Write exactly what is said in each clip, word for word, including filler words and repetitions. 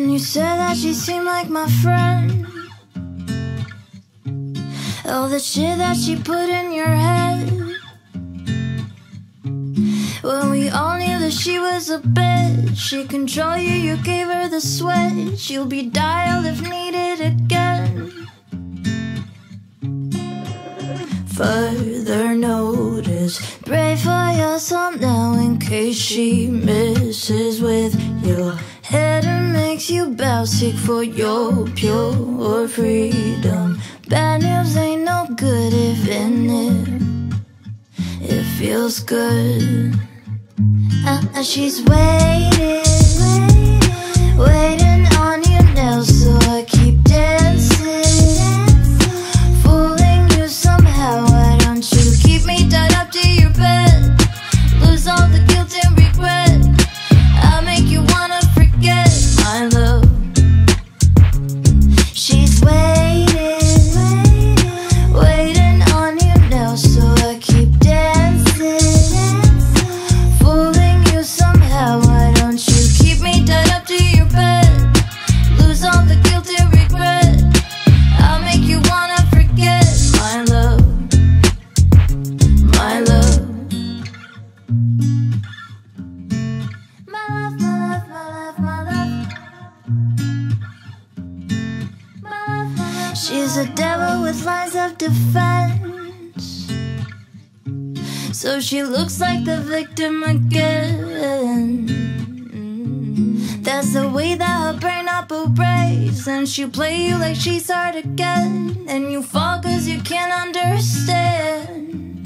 And you said that she seemed like my friend. All the shit that she put in your head, when we all knew that she was a bitch. She control you, you gave her the switch. You'll be dialed if needed again. Further notice, pray for your soul now in case she misses with your head and makes you bow. Seek for your pure freedom. Bad news ain't no good if in it it feels good. Uh, uh, she's waiting, waiting on you now, so I keep dancing, fooling you somehow. Why don't you keep me tied up to your bed? Lose all the guilt and regret. I'll make you wanna forget my love. She's waiting, waiting on you now, so I keep dancing, fooling you somehow. Why don't you keep me tied up to your bed? Lose all the guilt and regret. I'll make you wanna forget my love, my love. My love, my love, my love, my love. My love, my love. She's a devil with lines of defense, so she looks like the victim again. That's the way that her brain operates, and she'll play you like she's hard to get, and you fall cause you can't understand.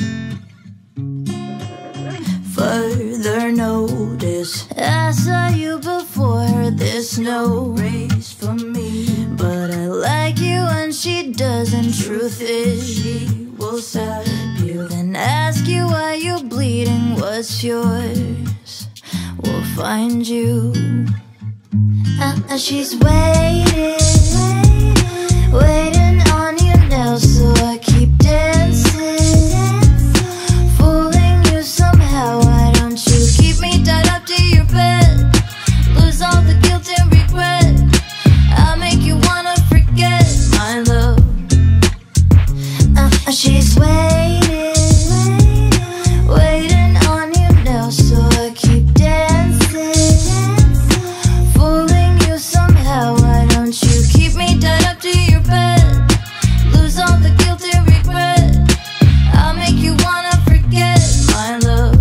Further notice, I saw you before. There's no race for me, but I like you when she does. And truth is, she will stab you, then ask you why you're bleeding. What's yours will find you. Uh, uh, she's waiting, waiting on you now, so I keep dancing, fooling you somehow. Why don't you keep me tied up to your bed? Lose all the guilt and regret. I'll make you wanna forget my love. Uh, uh, she's waiting, waiting on you now, so I keep dancing, fooling you somehow. Why don't you keep me tied up to your bed? Lose all the guilt and regret. I'll make you wanna forget my love,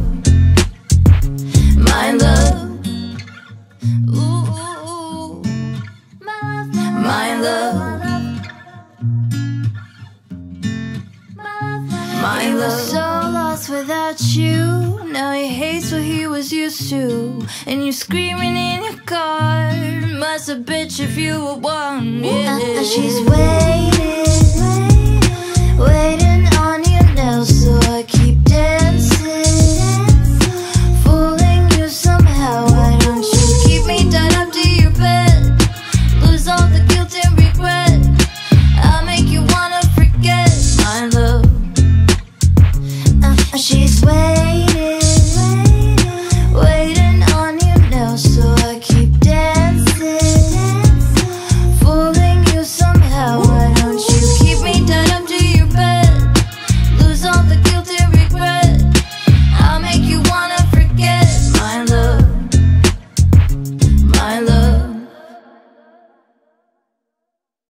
my love. Ooh, ooh, ooh. My love, my love, my love. So lost without you. Now he hates what he was used to, and you screaming in your car. Must a bitch if you were one. Yeah. Uh, uh, she's waiting,